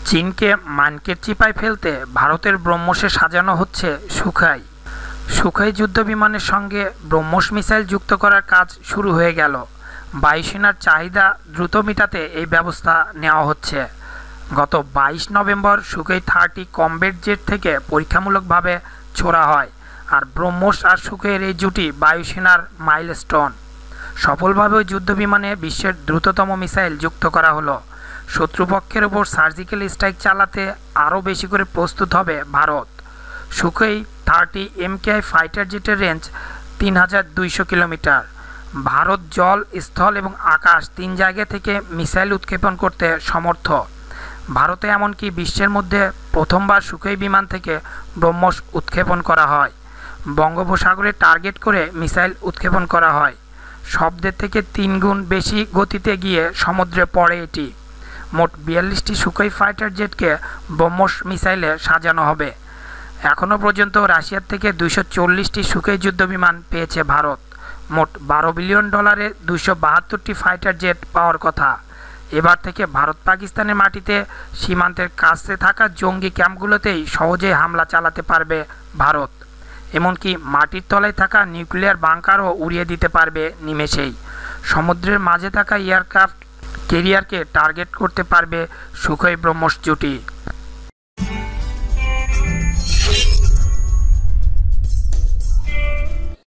চীনকে মানকের চিপায় ফেলতে ভারতের ব্রহ্মসে সাজানো হচ্ছে সুখাই। সুখাই যুদ্ধবিমানের সঙ্গে ব্রহ্মস মিসাইল যুক্ত করার কাজ শুরু হয়ে গেল। বায়ুসেনার চাহিদা দ্রুত মেটাতে এই ব্যবস্থা নেওয়া হচ্ছে। গত 22 নভেম্বর সুখাই 30 কমব্যাট জেট থেকে পরীক্ষামূলকভাবে ছোড়া হয়। আর ব্রহ্মস আর সুখাইয়ের এই জুটি বায়ুসেনার মাইলস্টোন। সফলভাবে ওই যুদ্ধবিমানে বিশ্বের দ্রুততম মিসাইল যুক্ত করা হলো। শত্রুপক্ষের ওপর সার্জিক্যাল স্ট্রাইক চালাতে আরও বেশি করে প্রস্তুত হবে ভারত। সুখাই 30 MKI ফাইটার জেটের রেঞ্জ 3200 কিলোমিটার। ভারত জল, স্থল এবং আকাশ 3 জায়গা থেকে মিসাইল উৎক্ষেপণ করতে সমর্থ। ভারতে এমনকি বিশ্বের মধ্যে প্রথমবার সুখাই বিমান থেকে ব্রহ্মস উৎক্ষেপণ করা হয়। বঙ্গোপসাগরে টার্গেট করে মিসাইল উৎক্ষেপণ করা হয়। শব্দের থেকে 3 গুণ বেশি গতিতে গিয়ে সমুদ্রে পড়ে এটি। মোট 42টি সুখাই ফাইটার জেটকে ব্রহ্মস মিসাইলে সাজানো হবে। এখনও পর্যন্ত রাশিয়ার থেকে 240টি সুখাই যুদ্ধবিমান পেয়েছে ভারত। মোট $12 বিলিয়ন 272টি ফাইটার জেট পাওয়ার কথা। এবার থেকে ভারত পাকিস্তানের মাটিতে সীমান্তের কাছে থাকা জঙ্গি ক্যাম্পগুলোতেই সহজেই হামলা চালাতে পারবে ভারত। এমনকি মাটির তলায় থাকা নিউক্লিয়ার বাংকারও উড়িয়ে দিতে পারবে নিমেষেই। সমুদ্রের মাঝে থাকা এয়ারক্রাফট ক্যারিয়ারকে টার্গেট করতে পারবে সুখাই ব্রহ্মস জুটি।